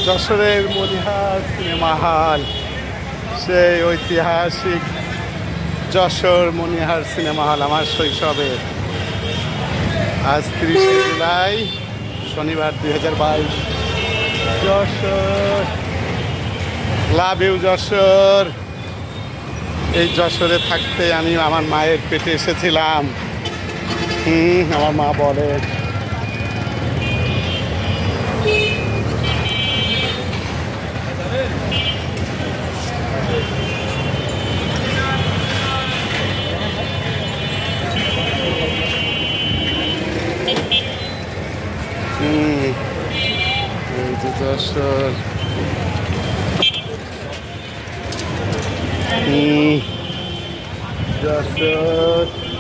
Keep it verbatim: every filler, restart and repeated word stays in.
যশোরের মনিহার cinema hall, সেই ঐতিহাসিক যশোর মনিহার সিনেমা হল আমার শৈশবের। আজ তিরিশে জুলাই শনিবার দুই হাজার বাইশ। Jessore, love you Jessore. এই যশোরে থাকতে আমি আমার মায়ের পেটে এসেছিলাম। হুম আমার মা বলে হুম এই যে যশোর। হুম যশোর